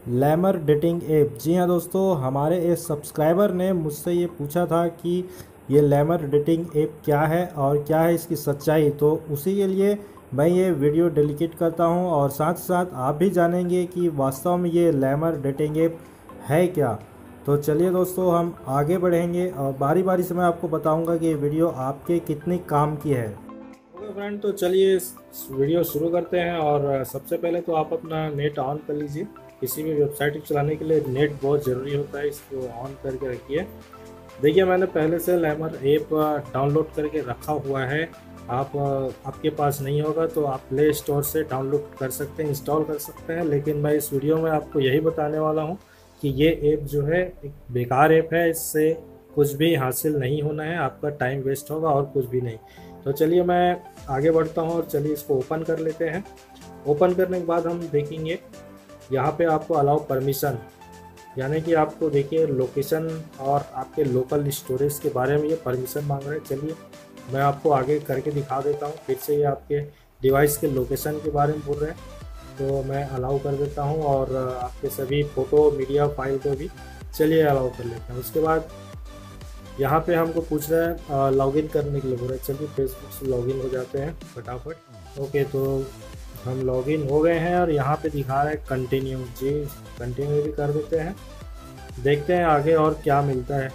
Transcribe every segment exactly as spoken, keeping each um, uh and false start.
Lamar dating app. जी हाँ दोस्तों, हमारे एक सब्सक्राइबर ने मुझसे ये पूछा था कि ये लैमर डेटिंग ऐप क्या है और क्या है इसकी सच्चाई। तो उसी के लिए मैं ये वीडियो डेडिकेट करता हूँ और साथ साथ आप भी जानेंगे कि वास्तव में ये लैमर डेटिंग ऐप है क्या। तो चलिए दोस्तों, हम आगे बढ़ेंगे और बारी बारी से मैं आपको बताऊंगा कि ये वीडियो आपके कितने काम की है। ओके फ्रेंड, तो चलिए इस वीडियो शुरू करते हैं। और सबसे पहले तो आप अपना नेट ऑन कर लीजिए। किसी भी वेबसाइट को चलाने के लिए नेट बहुत ज़रूरी होता है, इसको ऑन करके रखिए। देखिए, मैंने पहले से लैमर ऐप डाउनलोड करके रखा हुआ है। आप आपके पास नहीं होगा तो आप प्ले स्टोर से डाउनलोड कर सकते हैं, इंस्टॉल कर सकते हैं। लेकिन मैं इस वीडियो में आपको यही बताने वाला हूँ कि ये ऐप जो है एक बेकार ऐप है, इससे कुछ भी हासिल नहीं होना है, आपका टाइम वेस्ट होगा और कुछ भी नहीं। तो चलिए मैं आगे बढ़ता हूँ और चलिए इसको ओपन कर लेते हैं। ओपन करने के बाद हम देखेंगे यहाँ पे आपको अलाउ परमिशन, यानी कि आपको देखिए लोकेशन और आपके लोकल स्टोरेज के बारे में ये परमिशन मांग रहे हैं। चलिए मैं आपको आगे करके दिखा देता हूँ। फिर से ये आपके डिवाइस के लोकेशन के बारे में बोल रहे हैं, तो मैं अलाउ कर देता हूँ और आपके सभी फ़ोटो मीडिया फाइल को भी चलिए अलाउ कर लेते हैं। उसके बाद यहाँ पे हमको पूछ रहा है लॉगिन करने के लिए बोल रहे हैं। चलिए फेसबुक से लॉगिन हो जाते हैं फटाफट। ओके, तो हम लॉगिन हो गए हैं और यहाँ पे दिखा रहा है कंटिन्यू। जी, कंटिन्यू भी कर देते हैं, देखते हैं आगे और क्या मिलता है।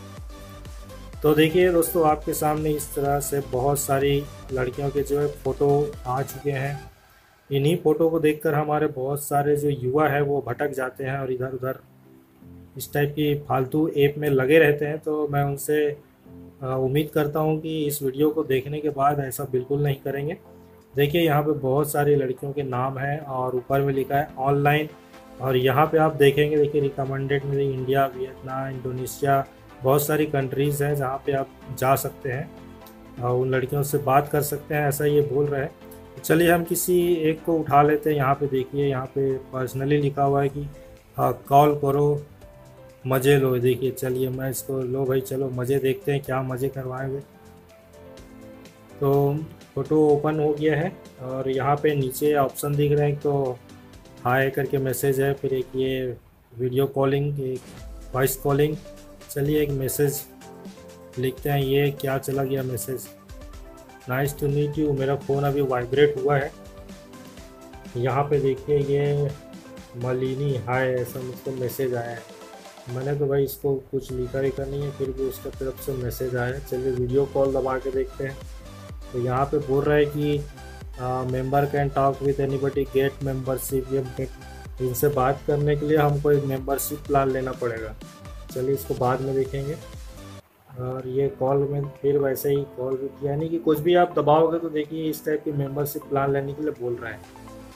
तो देखिए दोस्तों, आपके सामने इस तरह से बहुत सारी लड़कियों के जो है फ़ोटो आ चुके हैं। इन्हीं फ़ोटो को देखकर हमारे बहुत सारे जो युवा है वो भटक जाते हैं और इधर उधर इस टाइप की फालतू ऐप में लगे रहते हैं। तो मैं उनसे उम्मीद करता हूं कि इस वीडियो को देखने के बाद ऐसा बिल्कुल नहीं करेंगे। देखिए, यहाँ पे बहुत सारी लड़कियों के नाम हैं और ऊपर में लिखा है ऑनलाइन। और यहाँ पे आप देखेंगे, देखिए रिकमेंडेड में इंडिया, वियतनाम, इंडोनेशिया, बहुत सारी कंट्रीज़ हैं जहाँ पे आप जा सकते हैं और उन लड़कियों से बात कर सकते हैं, ऐसा ये बोल रहा है। चलिए हम किसी एक को उठा लेते हैं। यहाँ पे देखिए, यहाँ पे पर्सनली लिखा हुआ है कि हाँ कॉल करो मज़े लो। देखिए, चलिए मैं इसको, लो भाई चलो मज़े देखते हैं क्या मज़े करवाएंगे। तो फ़ोटो ओपन हो गया है और यहाँ पे नीचे ऑप्शन दिख रहे हैं, तो हाय करके मैसेज है, फिर एक ये वीडियो कॉलिंग, एक वॉइस कॉलिंग। चलिए एक मैसेज लिखते हैं। ये क्या चला गया message, nice to meet you. मेरा फ़ोन अभी वाइब्रेट हुआ है। यहाँ पे देखिए ये मलिनी हाय, ऐसा मुझको मैसेज आया है। मैंने तो भाई इसको कुछ लिखा ही नहीं है, फिर भी उसका तरफ से मैसेज आया है। चलिए वीडियो कॉल दबा के देखते हैं। तो यहाँ पे बोल रहा है कि member can talk with anybody, get membership. ये इनसे बात करने के लिए हमको एक मेंबरशिप प्लान लेना पड़ेगा। चलिए इसको बाद में देखेंगे। और ये कॉल में फिर वैसे ही कॉल भी, यानी कि कुछ भी आप दबाओगे तो देखिए इस टाइप की मेंबरशिप प्लान लेने के लिए बोल रहा है।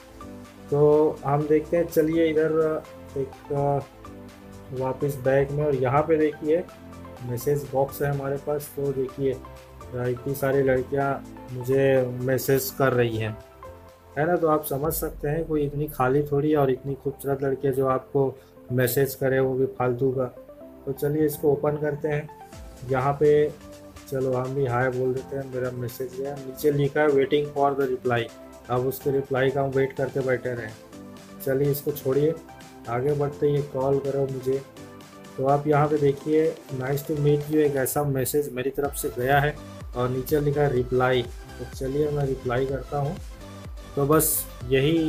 तो हम देखते हैं। चलिए इधर एक वापस बैक में, और यहाँ पे देखिए मैसेज बॉक्स है हमारे पास। तो देखिए इतनी सारी लड़कियाँ मुझे मैसेज कर रही हैं, है ना। तो आप समझ सकते हैं कोई इतनी खाली थोड़ी और इतनी खूबसूरत लड़कियाँ जो आपको मैसेज करे, वो भी फालतू का। तो चलिए इसको ओपन करते हैं। यहाँ पे चलो हम भी हाय बोल देते हैं। मेरा मैसेज गया, नीचे लिखा है वेटिंग फॉर द रिप्लाई। अब उसके रिप्लाई का हम वेट करके बैठे रहें। चलिए इसको छोड़िए, आगे बढ़ते ही कॉल करो मुझे। तो आप यहाँ पे देखिए नाइस टू मीट यू, एक ऐसा मैसेज मेरी तरफ से गया है और नीचे लिखा है रिप्लाई। तो चलिए मैं रिप्लाई करता हूँ। तो बस यही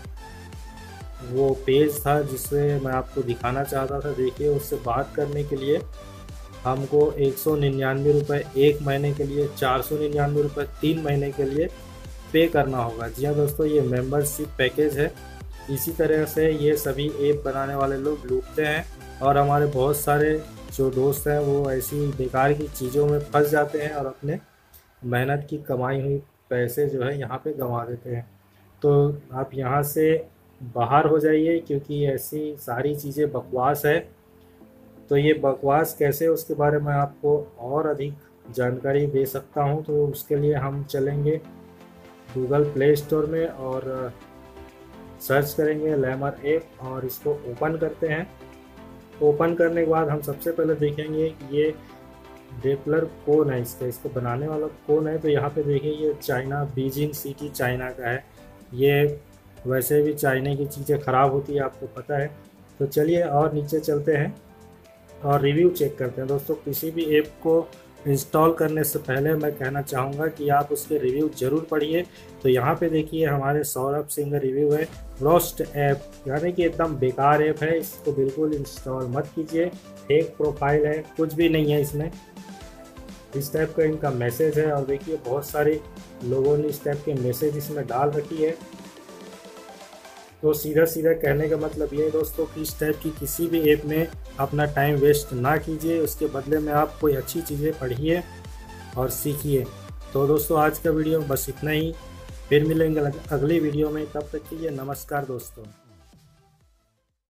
वो पेज था जिससे मैं आपको दिखाना चाहता था। देखिए, उससे बात करने के लिए हमको एक सौ निन्यानवे रुपये एक महीने के लिए, चार सौ निन्यानवे रुपये तीन महीने के लिए पे करना होगा। जी हाँ दोस्तों, ये मेंबरशिप पैकेज है। इसी तरह से ये सभी ऐप बनाने वाले लोग लूटते हैं और हमारे बहुत सारे जो दोस्त हैं वो ऐसी बेकार की चीज़ों में फंस जाते हैं और अपने मेहनत की कमाई हुई पैसे जो है यहाँ पे गंवा देते हैं। तो आप यहाँ से बाहर हो जाइए, क्योंकि ऐसी सारी चीज़ें बकवास है। तो ये बकवास कैसे, उसके बारे में आपको और अधिक जानकारी दे सकता हूँ। तो उसके लिए हम चलेंगे गूगल प्ले स्टोर में और सर्च करेंगे लैमर ऐप और इसको ओपन करते हैं। ओपन करने के बाद हम सबसे पहले देखेंगे कि ये डेवलपर कौन है, इसका इसको बनाने वाला कौन है। तो यहाँ पे देखिए ये चाइना, बीजिंग सिटी चाइना का है। ये वैसे भी चाइना की चीज़ें ख़राब होती है, आपको पता है। तो चलिए और नीचे चलते हैं और रिव्यू चेक करते हैं। दोस्तों किसी भी ऐप को इंस्टॉल करने से पहले मैं कहना चाहूँगा कि आप उसके रिव्यू ज़रूर पढ़िए। तो यहाँ पे देखिए हमारे सौरभ सिंह का रिव्यू है, रोस्ट ऐप यानी कि एकदम बेकार ऐप है, इसको बिल्कुल इंस्टॉल मत कीजिए, फेक प्रोफाइल है, कुछ भी नहीं है इसमें। इस टाइप का इनका मैसेज है और देखिए बहुत सारे लोगों ने इस टाइप के मैसेज इसमें डाल रखी है। तो सीधा सीधा कहने का मतलब ये है दोस्तों कि इस टाइप की किसी भी ऐप में अपना टाइम वेस्ट ना कीजिए, उसके बदले में आप कोई अच्छी चीज़ें पढ़िए और सीखिए। तो दोस्तों आज का वीडियो बस इतना ही, फिर मिलेंगे अगली वीडियो में, तब तक के लिए नमस्कार दोस्तों।